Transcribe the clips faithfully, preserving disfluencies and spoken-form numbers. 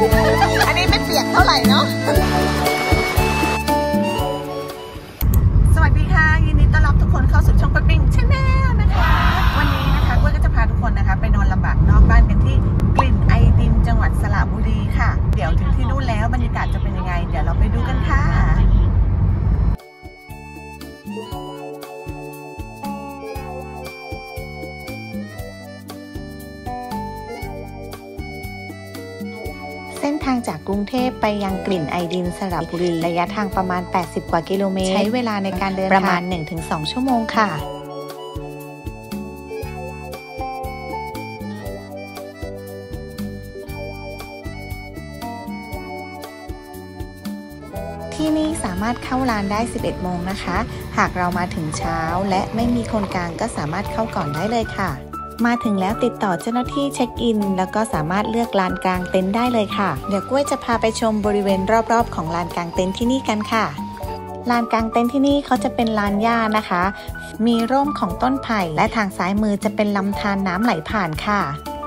อันนี้ไม่เปียกเท่าไหร่เนาะสวัสดีค่ะยินดีต้อนรับทุกคนเข้าสู่ช่องปิ๊งชาแนลนะคะวันนี้นะคะกุ้ยก็จะพาทุกคนนะคะไปนอนลำบากนอกบ้านกันที่กลิ่นไอดินจังหวัดสระบุรีค่ะเดี๋ยวถึงที่นู่นแล้วบรรยากาศจะเป็นยังไงเดี๋ยวเราไปดูกันค่ะเส้นทางจากกรุงเทพไปยังกลิ่นไอดินสระบุรีระยะทางประมาณแปดสิบกว่ากิโลเมตรใช้เวลาในการเดินประมาณ หนึ่งถึงสอง ชั่วโมงค่ะที่นี่สามารถเข้าร้านได้สิบเอ็ดโมงนะคะหากเรามาถึงเช้าและไม่มีคนกลางก็สามารถเข้าก่อนได้เลยค่ะมาถึงแล้วติดต่อเจ้าหน้าที่เช็คอินแล้วก็สามารถเลือกลานกลางเต็นท์ได้เลยค่ะเดี๋ยวกุ้ยจะพาไปชมบริเวณรอบๆของลานกลางเต็นท์ที่นี่กันค่ะลานกลางเต็นท์ที่นี่เขาจะเป็นลานหญ้านะคะมีร่มของต้นไผ่และทางซ้ายมือจะเป็นลำธารน้ำไหลผ่านค่ะ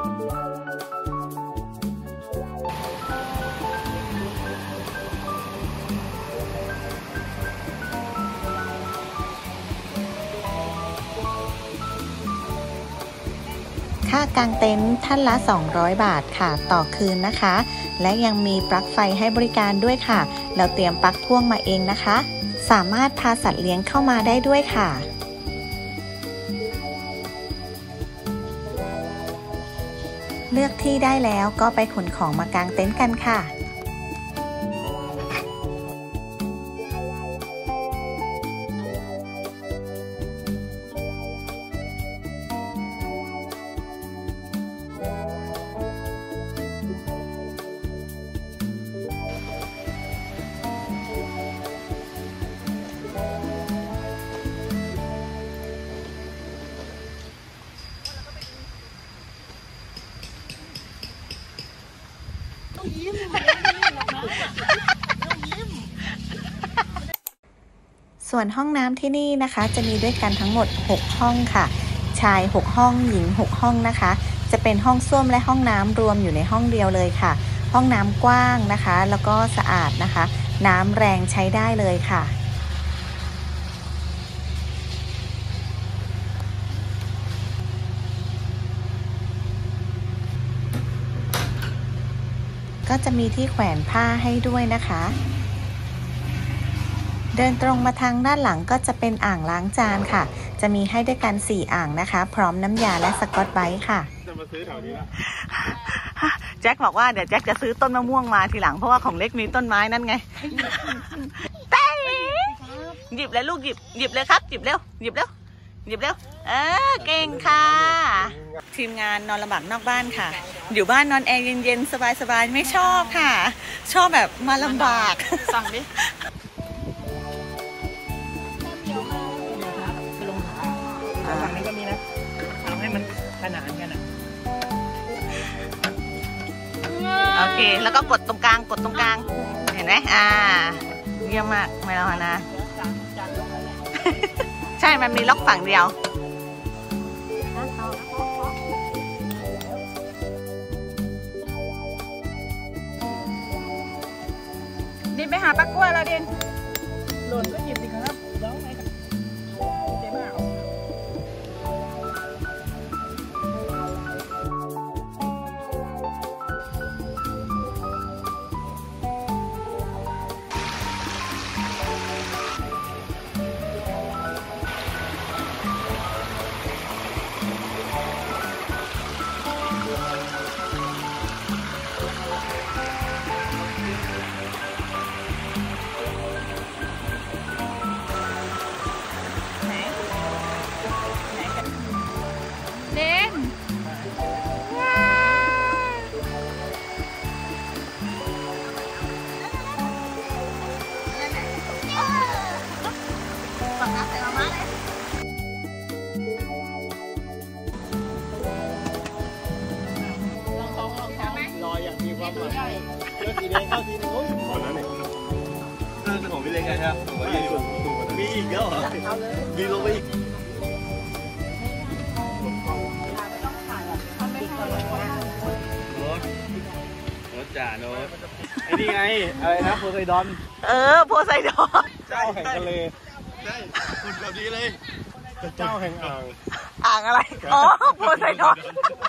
ค่ากางเต็นท์ท่านละสองร้อยบาทค่ะต่อคืนนะคะและยังมีปลั๊กไฟให้บริการด้วยค่ะเราเตรียมปลั๊กพ่วงมาเองนะคะสามารถพาสัตว์เลี้ยงเข้ามาได้ด้วยค่ะเลือกที่ได้แล้วก็ไปขนของมากางเต็นท์กันค่ะส่วนห้องน้ำที่นี่นะคะจะมีด้วยกันทั้งหมดหกห้องค่ะชายหกห้องหญิงหกห้องนะคะจะเป็นห้องส้วมและห้องน้ำรวมอยู่ในห้องเดียวเลยค่ะห้องน้ำกว้างนะคะแล้วก็สะอาดนะคะน้ำแรงใช้ได้เลยค่ะก็จะมีที่แขวนผ้าให้ด้วยนะคะเดินตรงมาทางด้านหลังก็จะเป็นอ่างล้างจานค่ะจะมีให้ด้วยกันสี่อ่างนะคะพร้อมน้ำยาและสกอตไบรท์ค่ะจะมาซื้อแถวนี้ละแจ็คบอกว่าเดี๋ยวแจ็คจะซื้อต้นมะม่วงมาทีหลังเพราะว่าของเล็กมีต้นไม้นั่นไงเต้หยิบเลยลูกหยิบหยิบเลยครับหยิบเร็วหยิบเร็วหยิบเร็วเออเก่งค่ะทีมงานนอนลำบากนอกบ้านค่ะอยู่บ้านนอนแอร์เย็นๆสบายๆไม่ชอบค่ะชอบแบบมาลำบากสั่งดิฝั่งนี้ก็มีนะทำให้มันขนานกันอ่ะโอเคแล้วก็กดตรงกลางกดตรงกลางเห็นไหมอ่าเยี่ยมมากไม่รอนะใช่มันมีล็อกฝั่งเดียวดินไปหาปักกล้วยแล้วดินหล่นก็หยิบสิครับแล้วไงเจ๊บ้าเลือกสีแดงเข้าทีนึงตอนนั้นเนี่ยเสื้อของพี่เล็กไงครับมีอีกแล้วเหรอมีลงไปอีกจ่าโน้ตไอ้นี่ไงอะไรนะโพไซดอนเออโพไซดอนเจ้าแห่งทะเลใช่คุณแบบนี้เลยเจ้าแห่งอ่างอ่างอะไรอ๋อโพไซดอน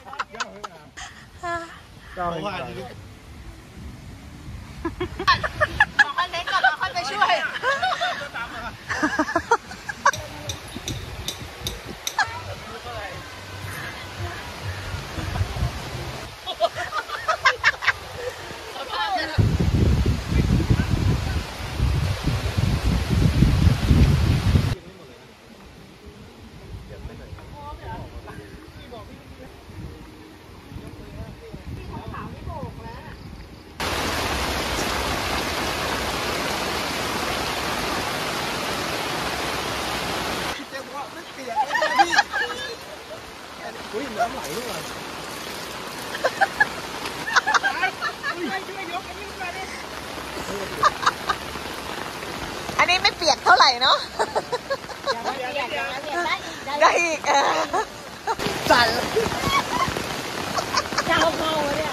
เจ้าแห่งอ่างขอค่อยเล็กก่อนขอค่อยไปช่วยอุ้ยน้ำไหลด้วยอันนี้ไม่เปียกเท่าไหร่เนาะได้อีกสั่นเจ้าเขาเนี่ย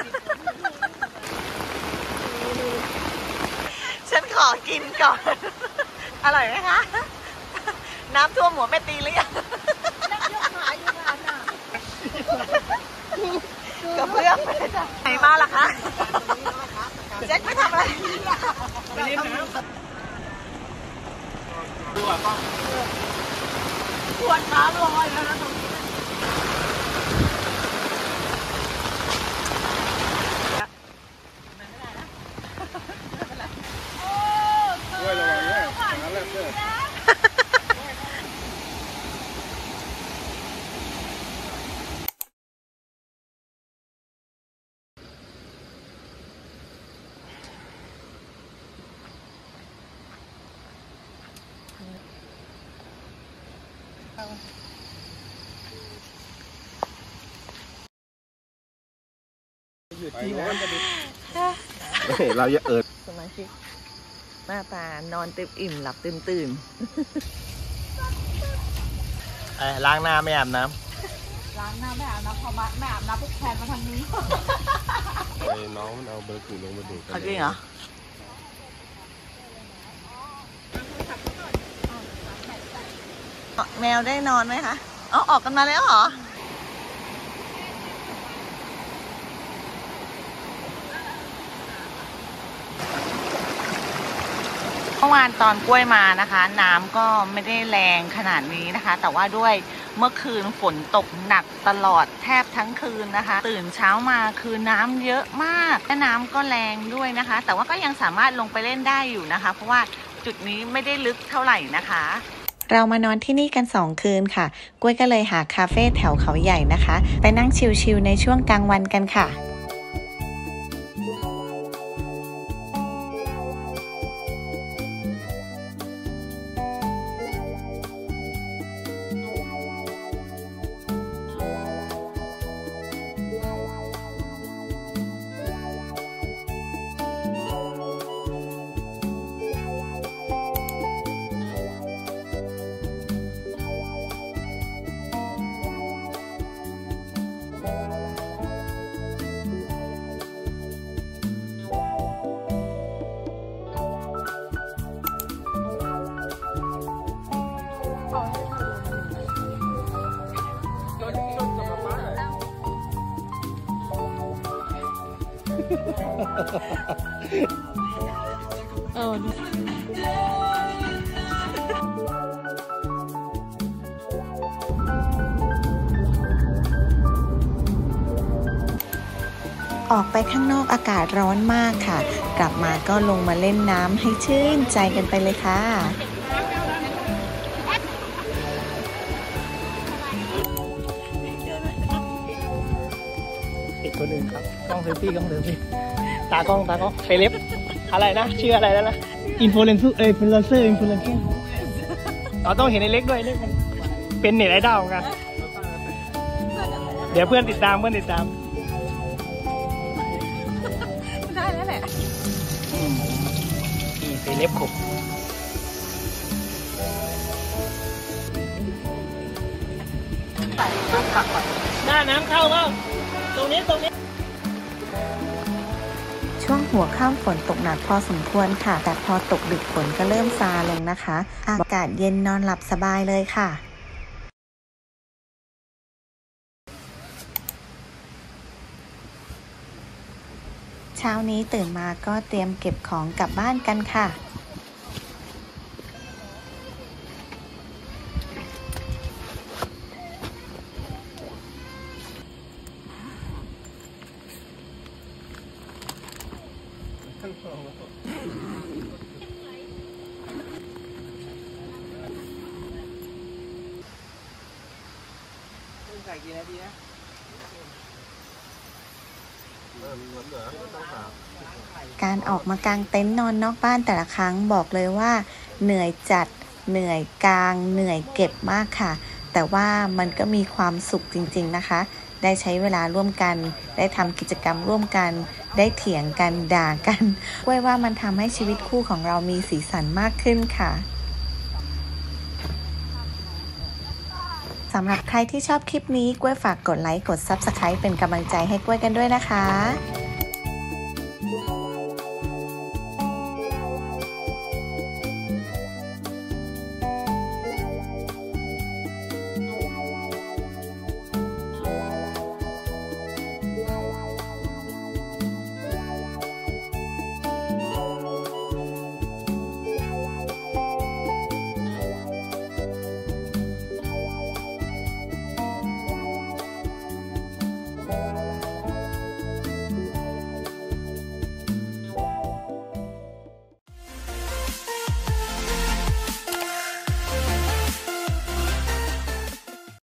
ฉันขอกินก่อนอร่อยไหมคะน้ำท่วมหัวแม่ตีหรือยังกับเพื่อนไหนมาล่ะคะแจ็คไม่ทำอะไรไม่ยิ้มนะดูอ่ะป้องปวดขาลอยแล้วนะตรงนี้ด้วยระวังด้วยอย่างนั้นแหละเพื่อนอยู่ที่นั่นเราจะเอิดสมาชิกหน้าตานอนเต็มอิ่มหลับเต็มตื่นล้างหน้าไม่อาบน้ำล้างหน้าไม่อาบน้ำพอมาไม่อาบน้ำปุ๊บแทนมาทางนี้ไอ้น้องมันเอาเบอร์กูลงมาดูกันจริงเหรอแมวได้นอนไหมคะอ๋อออกกันมาแล้วเหรอเมื่อวานตอนกล้วยมานะคะน้ำก็ไม่ได้แรงขนาดนี้นะคะแต่ว่าด้วยเมื่อคืนฝนตกหนักตลอดแทบทั้งคืนนะคะตื่นเช้ามาคือน้ำเยอะมากและน้ำก็แรงด้วยนะคะแต่ว่าก็ยังสามารถลงไปเล่นได้อยู่นะคะเพราะว่าจุดนี้ไม่ได้ลึกเท่าไหร่นะคะเรามานอนที่นี่กันสองคืนค่ะกล้วยก็เลยหาคาเฟ่แถวเขาใหญ่นะคะไปนั่งชิลๆในช่วงกลางวันกันค่ะเออออกไปข้างนอกอากาศร้อนมากค่ะกลับมาก็ลงมาเล่นน้ำให้ชื่นใจกันไปเลยค่ะอีกคนหนึ่งครับกล้องเซลฟี่กล้องเซลฟี่ตากล้องตากล้องเซเลบอะไรนะชื่ออะไรแล้วนะอินฟลูเอนเซอร์เอออินฟลูเอนเซอร์อินฟลูเอนเซอร์เราต้องเห็นในเล็กด้วยเล็กเป็นเน็ตไอดอลเหมือนกันเดี๋ยวเพื่อนติดตามเพื่อนติดตามได้แล้วแหละอีเซเลบขบหน้าน้ำเข้าบ้างตรงนี้ตรงนี้ช่วงหัวค่ำฝนตกหนักพอสมควรค่ะแต่พอตกดึกฝนก็เริ่มซาลงนะคะอากาศเย็นนอนหลับสบายเลยค่ะเช้านี้ตื่นมาก็เตรียมเก็บของกลับบ้านกันค่ะใส่กี่นาทีนะการออกมากางเต็นท์นอนนอกบ้านแต่ละครั้งบอกเลยว่าเหนื่อยจัดเหนื่อยกางเหนื่อยเก็บมากค่ะแต่ว่ามันก็มีความสุขจริงๆนะคะได้ใช้เวลาร่วมกันได้ทำกิจกรรมร่วมกันได้เถียงกันด่ากันกล้วยว่ามันทำให้ชีวิตคู่ของเรามีสีสันมากขึ้นค่ะสำหรับใครที่ชอบคลิปนี้กล้วยฝากกดไลค์กด ซับสไครบ์ เป็นกำลังใจให้กล้วยกันด้วยนะคะ